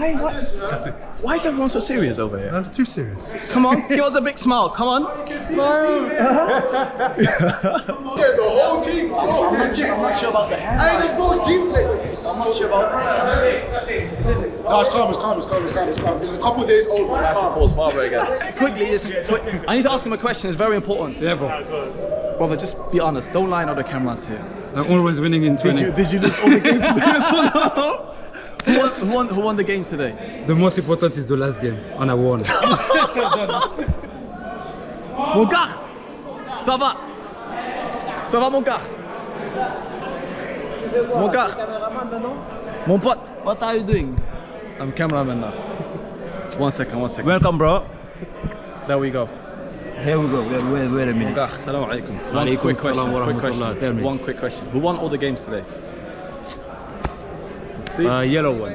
Why is everyone so serious over here? I'm too serious. Come on, give us a big smile. Come on. Smile. The whole team. I'm not sure about the hand. I ain't go deep like I'm not sure about No, it's calm. It's a couple days old. It's calm. Pause Barbara again. Quickly, I need to ask him a question. It's very important. Yeah, bro. Brother, just be honest. Don't lie on the cameras here. I'm always winning in training. Did you lose all the games today as well? Who won the games today? The most important is the last game, and I won. Mon gars, ça va? Ça va mon gars? Mon gars? Mon pote, what are you doing? I'm cameraman now. One second. Welcome, bro. There we go. Here we go. Wait a minute. Mon gars, salam alaikum. Alaikum Quick salam wa rahmatullah. Tell me. One quick question. Who won all the games today? See? Yellow one.